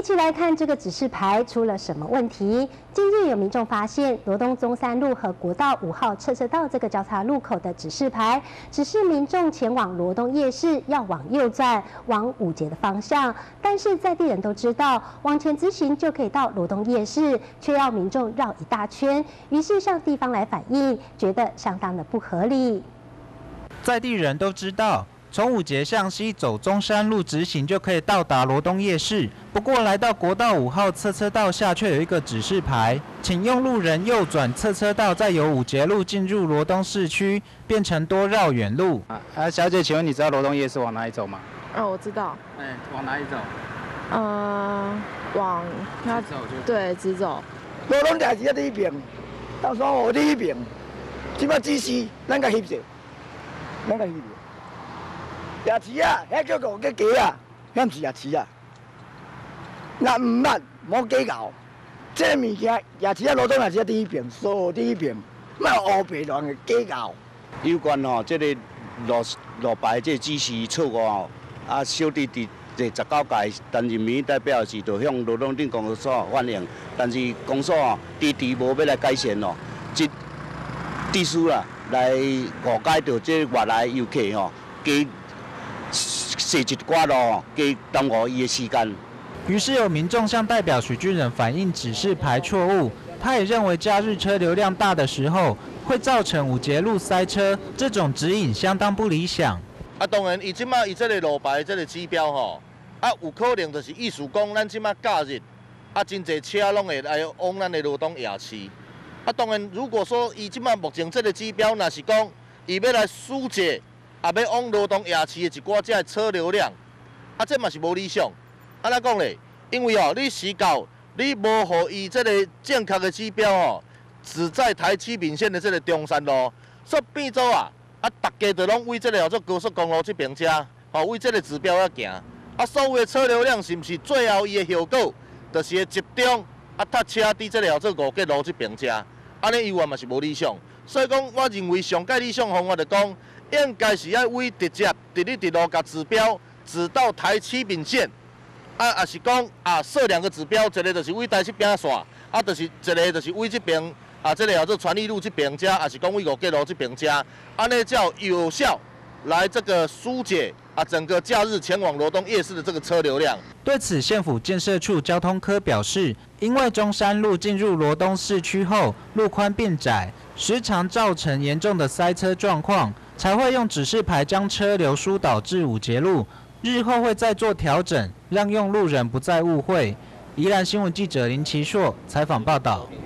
起来看这个指示牌出了什么问题。近日有民众发现罗东中山路和国道5号侧车道这个交叉路口的指示牌，指示民众前往罗东夜市要往右转，往五节的方向。但是在地人都知道，往前直行就可以到罗东夜市，却要民众绕一大圈，于是向地方来反映，觉得相当的不合理。 在地人都知道，从五节向西走中山路直行就可以到达罗东夜市。不过来到国道5号侧车道下，却有一个指示牌，请用路人右转侧车道，再由五节路进入罗东市区，变成多绕远路。 小姐，请问你知道罗东夜市往哪里走吗？ 我知道。 往哪里走？ 往那直走就对，直走。 罗东夜市在第一边，到时候我第一边，即摆指示咱甲翕者，咱甲翕者。夜市啊，遐叫五个鸡啊，遐毋是夜市啊。那唔捌，莫计较。这物件夜市啊，罗东夜市第一边，所有第一边，莫乌白乱嘅计较。 有关这个路牌这指示错误小弟伫第19届担任民意代表时，就向罗东镇公所反映，但是公所迟迟无要来改善即地书啦，来误解到这外来游客加设一寡路，加耽误伊的时间。 于是有民众向代表许俊仁反映指示牌错误，他也认为假日车流量大的时候会造成五节路塞车，这种指引相当不理想。 当然，伊即马伊这个路牌这个指标有可能就是意思讲，咱即马假日真侪车拢会来往咱的罗东夜市。当然，如果说伊即马目前这个指标，若是讲伊要来疏解，要往罗东夜市的一寡这车流量，这嘛是无理想。安怎讲咧？因为你时到，你无予伊这个正确的指标只在台七闽线的这个中山路，所以变做大家就拢为这个做高速公路这边车，为这个指标要行。所有的车流量是不是最后伊的效果，就是会集中塞车伫这个做五节路这边车，安尼以外嘛是无理想。所以讲，我认为上界理想方法就讲，应该是要为直接伫你伫路甲指标指到台七闽线。也是讲设2个指标，一个就是为台七边线，就是一个就是为这边这个叫做传艺路这边车，也是讲为五节路这边车，安尼才有效来这个疏解整个假日前往罗东夜市的这个车流量。 对此，县府建设处交通科表示，因为中山路进入罗东市区后，路宽变窄，时常造成严重的塞车状况，才会用指示牌将车流疏导至五节路。日后会再做调整，让用路人不再误会。宜兰新闻记者林奇硕采访报道。